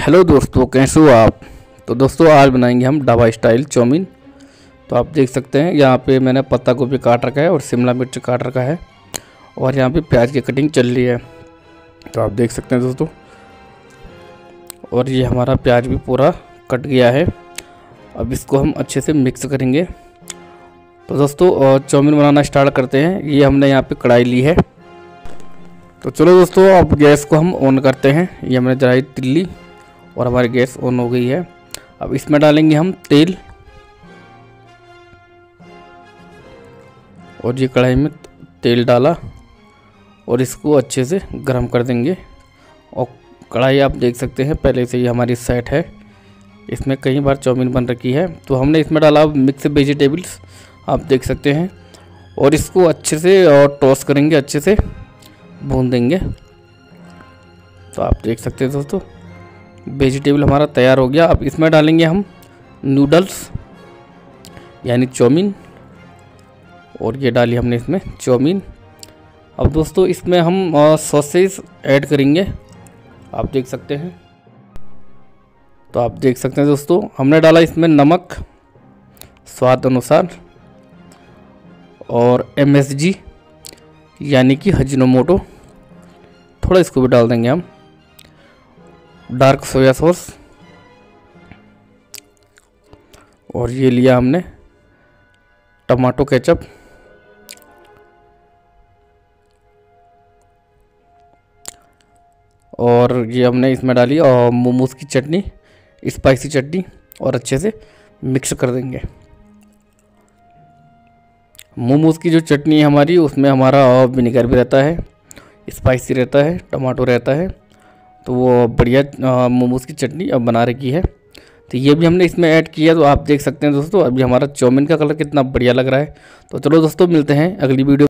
Hello दोस्तों, कैसे हो आप। तो दोस्तों आज बनाएंगे हम ढाबा स्टाइल चाउमीन। तो आप देख सकते हैं यहाँ पे मैंने पत्ता गोभी काट रखा है और शिमला मिर्च काट रखा है और यहाँ पे प्याज की कटिंग चल रही है। तो आप देख सकते हैं दोस्तों, और ये हमारा प्याज भी पूरा कट गया है। अब इसको हम अच्छे से मिक्स करेंगे। तो दोस्तों चाउमीन बनाना स्टार्ट करते हैं। ये हमने यहाँ पे कढ़ाई ली है। तो चलो दोस्तों अब गैस को हम ऑन करते हैं। ये हमने जलाई तिल्ली और हमारी गैस ऑन हो गई है। अब इसमें डालेंगे हम तेल, और ये कढ़ाई में तेल डाला और इसको अच्छे से गर्म कर देंगे। और कढ़ाई आप देख सकते हैं पहले से ही हमारी सेट है, इसमें कई बार चाउमीन बन रखी है। तो हमने इसमें डाला मिक्स वेजिटेबल्स, आप देख सकते हैं, और इसको अच्छे से टॉस करेंगे, अच्छे से भून देंगे। तो आप देख सकते हैं दोस्तों वेजिटेबल हमारा तैयार हो गया। अब इसमें डालेंगे हम नूडल्स यानी चाउमीन, और ये डाली हमने इसमें चाउमीन। अब दोस्तों इसमें हम सॉसेज ऐड करेंगे, आप देख सकते हैं। तो आप देख सकते हैं दोस्तों हमने डाला इसमें नमक स्वाद अनुसार, और MSG यानी कि अजीनोमोटो थोड़ा इसको भी डाल देंगे हम, डार्क सोया सॉस, और ये लिया हमने टमाटो केचप, और ये हमने इसमें डाली और मोमोज की चटनी, स्पाइसी चटनी, और अच्छे से मिक्स कर देंगे। मोमोज की जो चटनी है हमारी, उसमें हमारा विनेगर भी रहता है, स्पाइसी रहता है, टमाटो रहता है, तो वो बढ़िया मोमोज की चटनी अब बना रखी है। तो ये भी हमने इसमें ऐड किया। तो आप देख सकते हैं दोस्तों अभी हमारा चाउमीन का कलर कितना बढ़िया लग रहा है। तो चलो दोस्तों मिलते हैं अगली वीडियो।